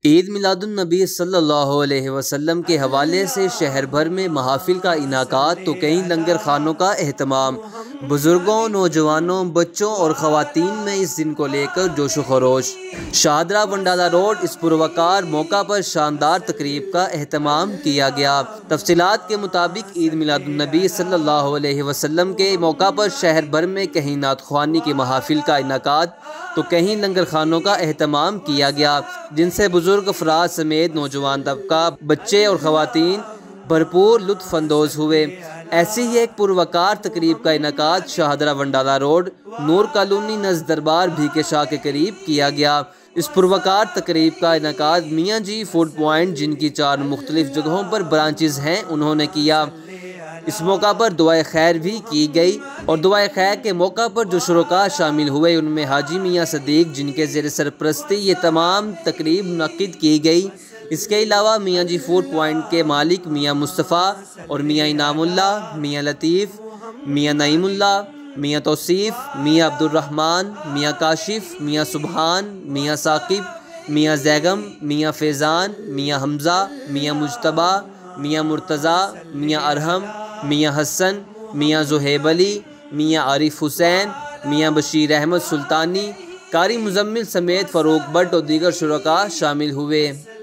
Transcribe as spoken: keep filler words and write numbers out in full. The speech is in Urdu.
عید میلاد النبی صلی اللہ علیہ وسلم کے حوالے سے شہر بھر میں محافل کا انعقاد تو کئی لنگر خانوں کا اہتمام۔ بزرگوں، نوجوانوں، بچوں اور خواتین میں اس دن کو لے کر جوش و خروش۔ شاہدرہ ونڈالہ روڈ اس پروقار موقع پر شاندار تقریب کا اہتمام کیا گیا۔ تفصیلات کے مطابق عید میلاد النبی صلی اللہ علیہ وسلم کے موقع پر شہر بھر میں کہیں نعت خوانی کی محافل کا انعقاد تو کہیں لنگر خانوں کا اہتمام کیا گیا، جن سے بزرگ افراد سمیت نوجوان طبقہ، بچے اور خواتین بھرپور لطف اندوز ہوئے۔ ایسی ہی ایک پروقار تقریب کا انعقاد شاہدرہ ونڈالہ روڈ نور کالونی نزد دربار بھیکے شاہ کے قریب کیا گیا۔ اس پروقار تقریب کا انعقاد میاں جی فوڈ پوائنٹ، جن کی چار مختلف جگہوں پر برانچز ہیں، انہوں نے کیا۔ اس موقع پر دعائے خیر بھی کی گئی اور دعائے خیر کے موقع پر جو شرکاء شامل ہوئے ان میں حاجی میاں صدیق، جن کے زیر سرپرستی یہ تمام تقریب منعقد کی گئی۔ اس کے علاوہ میاں جی فوڈ پوائنٹ کے مالک میاں مصطفیٰ اور میاں انعام اللہ، میاں لطیف، میاں نعیم اللہ، میاں توصیف، میاں عبد الرحمن، میاں کاشف، میاں سبحان، میاں ثاقب، میاں زیگم، میاں فیضان، میاں حمزہ، میاں مجتبیٰ، میاں مرتضیٰ، میاں ارحم، میاں حسن، میاں زہیب علی، میاں عارف حسین، میاں بشیر احمد سلطانی، قاری مزمل سمیت فاروق بٹ اور دیگر شرکاء شامل ہوئے۔